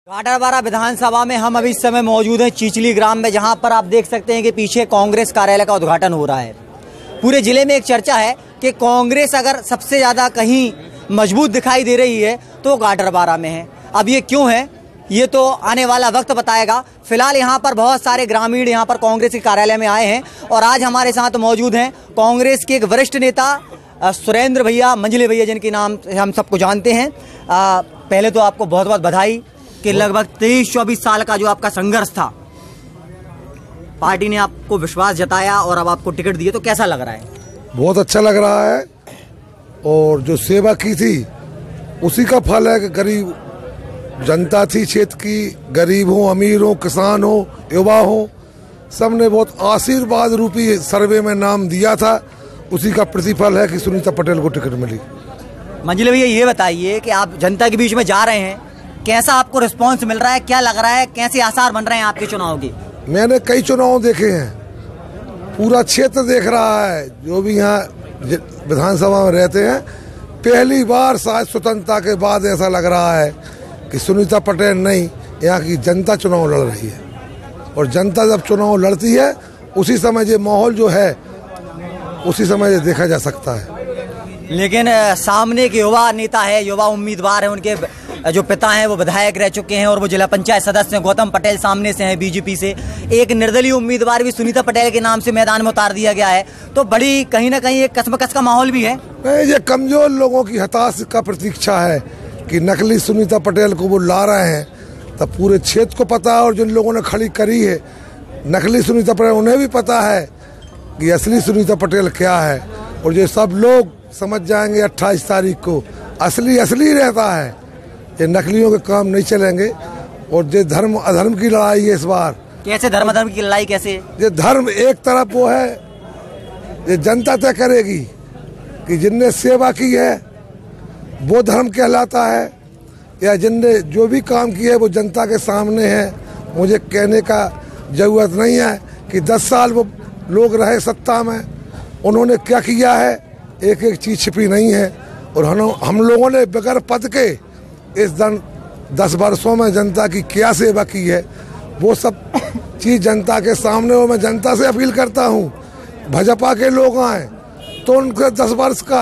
गाडरवारा विधानसभा में हम अभी इस समय मौजूद हैं चिचली ग्राम में, जहां पर आप देख सकते हैं कि पीछे कांग्रेस कार्यालय का उद्घाटन हो रहा है। पूरे जिले में एक चर्चा है कि कांग्रेस अगर सबसे ज्यादा कहीं मजबूत दिखाई दे रही है तो गाडरवारा में है। अब ये क्यों है, ये तो आने वाला वक्त बताएगा। फिलहाल यहाँ पर बहुत सारे ग्रामीण यहाँ पर कांग्रेस के कार्यालय में आए हैं और आज हमारे साथ मौजूद हैं कांग्रेस के एक वरिष्ठ नेता सुरेंद्र भैया, मंझले भैया, जिनके नाम हम सबको जानते हैं। पहले तो आपको बहुत बहुत बधाई कि लगभग 23-24 साल का जो आपका संघर्ष था, पार्टी ने आपको विश्वास जताया और अब आपको टिकट दिए, तो कैसा लग रहा है? बहुत अच्छा लग रहा है और जो सेवा की थी उसी का फल है कि गरीब जनता थी क्षेत्र की, गरीब हो, अमीर हो, किसान हो, युवा हो, सबने बहुत आशीर्वाद रूपी सर्वे में नाम दिया था। उसी का प्रतिफल है कि सुनीता पटेल को टिकट मिली। मंझले भैया, ये बताइए कि आप जनता के बीच में जा रहे हैं, कैसा आपको रिस्पांस मिल रहा है, क्या लग रहा है, कैसे आसार बन रहे हैं आपके चुनाव के? मैंने कई चुनाव देखे हैं, पूरा क्षेत्र देख रहा है, जो भी यहाँ विधानसभा में रहते हैं। पहली बार शायद स्वतंत्रता के बाद ऐसा लग रहा है कि सुनीता पटेल नहीं, यहाँ की जनता चुनाव लड़ रही है। और जनता जब चुनाव लड़ती है उसी समय ये माहौल जो है उसी समय ये देखा जा सकता है। लेकिन सामने के युवा नेता है, युवा उम्मीदवार है, उनके जो पिता हैं वो विधायक रह चुके हैं और वो जिला पंचायत सदस्य हैं। गौतम पटेल सामने से हैं बीजेपी से। एक निर्दलीय उम्मीदवार भी सुनीता पटेल के नाम से मैदान में उतार दिया गया है, तो बड़ी कहीं ना कहीं एक कसमकस का माहौल भी है। ये कमजोर लोगों की हताश का प्रतीक्षा है कि नकली सुनीता पटेल को वो ला रहे हैं, तब पूरे क्षेत्र को पता है और जिन लोगों ने खड़ी करी है नकली सुनीता पटेल, उन्हें भी पता है कि असली सुनीता पटेल क्या है। और ये सब लोग समझ जाएंगे 28 तारीख को असली रहता है, ये नकलियों के काम नहीं चलेंगे। और ये धर्म अधर्म की लड़ाई है इस बार। कैसे धर्म अधर्म की लड़ाई कैसे? ये धर्म एक तरफ वो है, ये जनता तय करेगी कि जिनने सेवा की है वो धर्म कहलाता है, या जिनने जो भी काम किया है वो जनता के सामने है। मुझे कहने का जरूरत नहीं है कि 10 साल वो लोग रहे सत्ता में, उन्होंने क्या किया है, एक एक चीज छिपी नहीं है। और हम लोगों ने बगैर पद के इस 10 वर्षों में जनता की क्या सेवा की है, वो सब चीज जनता के सामने। और मैं जनता से अपील करता हूँ, भाजपा के लोग आए तो उनके 10 वर्ष का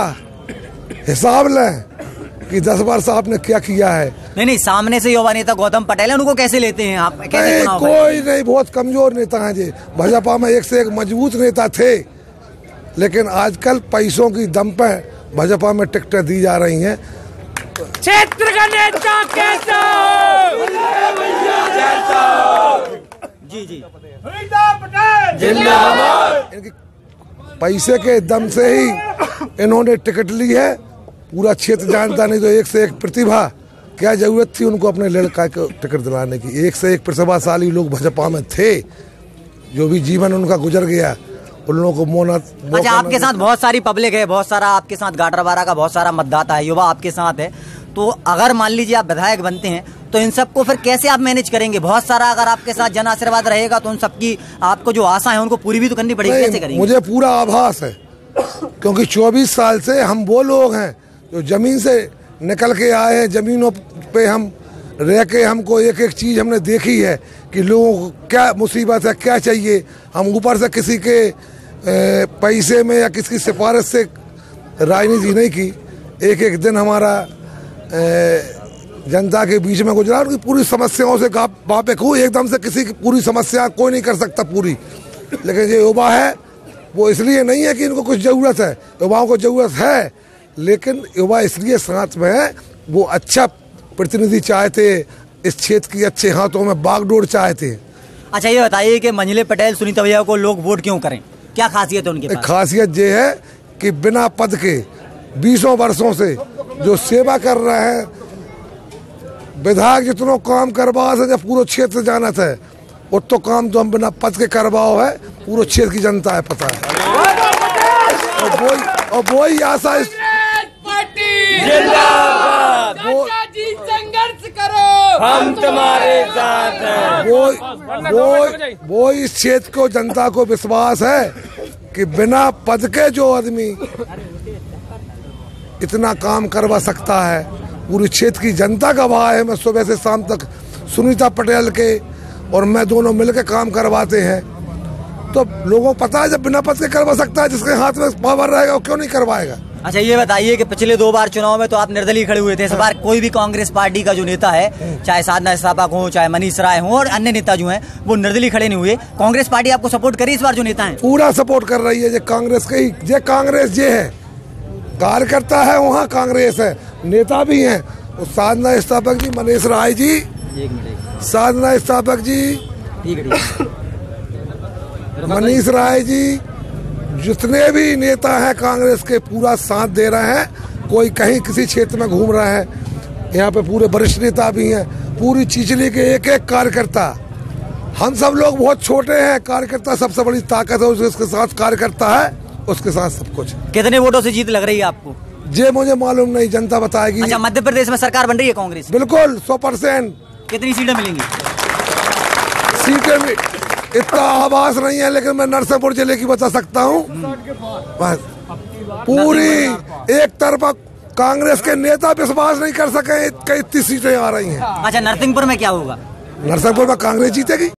हिसाब लें कि 10 वर्ष आपने क्या किया है। नहीं, सामने से युवा नेता गौतम पटेल है, उनको कैसे लेते हैं आप? कोई नहीं, बहुत कमजोर नेता हैं जी। भाजपा में एक से एक मजबूत नेता थे, लेकिन आजकल पैसों की दम पे भाजपा में टिकटें दी जा रही हैं। क्षेत्र का नेता कैसा जी जिंदाबाद। इनकी पैसे के दम से ही इन्होंने टिकट ली है। पूरा क्षेत्र जानता नहीं तो एक से एक प्रतिभा, क्या जरूरत थी उनको अपने लड़का को टिकट दिलाने की। एक से एक प्रतिभाशाली लोग भाजपा में थे, जो भी जीवन उनका गुजर गया उन लोगों को मोना। अच्छा, आपके साथ बहुत सारी पब्लिक है, बहुत सारा आपके साथ गाडरवारा का बहुत सारा मतदाता है, युवा आपके साथ है, तो अगर मान लीजिए आप विधायक बनते हैं तो इन सबको फिर कैसे आप मैनेज करेंगे? बहुत सारा अगर आपके साथ जन आशीर्वाद रहेगा तो उन सबकी आपको जो आशा है उनको पूरी भी तो करनी पड़ेगी। कैसे करेंगे? मुझे पूरा आभास है, क्योंकि 24 साल से हम वो लोग हैं जो जमीन से निकल के आए हैं। जमीनों पे हम रह के हमको एक एक चीज हमने देखी है कि लोगों को क्या मुसीबत है, क्या चाहिए। हम ऊपर से किसी के पैसे में या किसी की सिफारिश से राजनीति नहीं की। एक एक दिन हमारा जनता के बीच में गुजरा, उनकी पूरी समस्याओं से वाकिफ हूँ। एकदम से किसी की पूरी समस्या कोई नहीं कर सकता पूरी, लेकिन ये युवा है वो इसलिए नहीं है कि इनको कुछ जरूरत है, युवाओं को जरूरत है, लेकिन युवा इसलिए साथ में है वो अच्छा प्रतिनिधि चाहते, इस क्षेत्र की अच्छे हाथों में बागडोर चाहते। अच्छा, ये बताइए कि मंझले पटेल सुनीता भैया को लोग वोट क्यों करें? क्या खासियत है उनके पास? खासियत ये है कि बिना पद के 20 वर्षों से जो सेवा कर रहे हैं, विधायक जितनों काम करवाओ से जब पूरे क्षेत्र जाना था, उतो काम तो हम बिना पद के करवाओ है, पूरे क्षेत्र की जनता है पता है। और वही आशा संघर्ष करो, हम तुम्हारे साथ हैं। वो इस क्षेत्र को जनता को विश्वास है कि बिना पद के जो आदमी इतना काम करवा सकता है। पूरी क्षेत्र की जनता गवाह है। मैं सुबह से शाम तक सुनीता पटेल के और मैं दोनों मिलकर काम करवाते हैं। तो लोगों को पता है जब बिना पद के करवा सकता है, जिसके हाथ में पावर रहेगा वो क्यों नहीं करवाएगा। अच्छा ये बताइए कि पिछले 2 बार चुनाव में तो आप निर्दलीय खड़े हुए थे, इस बार कोई भी कांग्रेस पार्टी का जो नेता है, चाहे साधना स्थापक हो, चाहे मनीष राय हो और अन्य नेता जो हैं, वो निर्दलीय खड़े नहीं हुए। कांग्रेस पार्टी आपको सपोर्ट करी इस बार जो नेता है? पूरा सपोर्ट कर रही है। जो कांग्रेस के जो कांग्रेस जे है, कार्यकर्ता है वहाँ कांग्रेस है, नेता भी हैं। साधना स्थापक जी, मनीष राय जी, साधना स्थापक जी, मनीष राय जी, जितने भी नेता हैं कांग्रेस के पूरा साथ दे रहे हैं। कोई कहीं किसी क्षेत्र में घूम रहा है, यहाँ पे पूरे वरिष्ठ नेता भी हैं, पूरी चिचली के एक एक कार्यकर्ता। हम सब लोग बहुत छोटे हैं, कार्यकर्ता सबसे बड़ी ताकत है, उसके साथ कार्यकर्ता है, उसके साथ सब कुछ। कितने वोटों से जीत लग रही है आपको? ये मुझे मालूम नहीं, जनता बताएगी। अच्छा, मध्य प्रदेश में सरकार बन रही है कांग्रेस? बिल्कुल 100%। कितनी सीटें मिलेंगी? सीटें में इतना आवाज नहीं है, लेकिन मैं नरसिंहपुर जिले की बता सकता हूँ। पूरी एक तरफा कांग्रेस के नेता विश्वास नहीं कर सके, इतनी सीटें आ रही हैं। अच्छा, नरसिंहपुर में क्या होगा? नरसिंहपुर में कांग्रेस जीतेगी।